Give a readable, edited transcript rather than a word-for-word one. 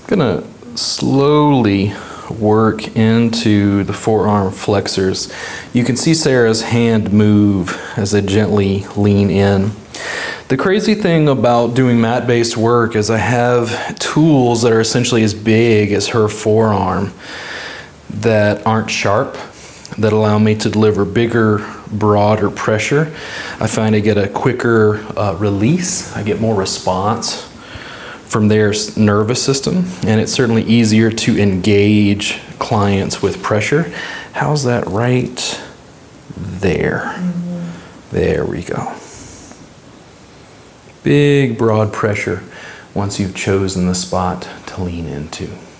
Gonna slowly work into the forearm flexors. You can see Sarah's hand move as I gently lean in. The crazy thing about doing mat-based work is I have tools that are essentially as big as her forearm that aren't sharp, that allow me to deliver bigger, broader pressure. I find I get a quicker release. I get more response from their nervous system, and it's certainly easier to engage clients with pressure. How's that right there? There we go. Big, broad pressure once you've chosen the spot to lean into.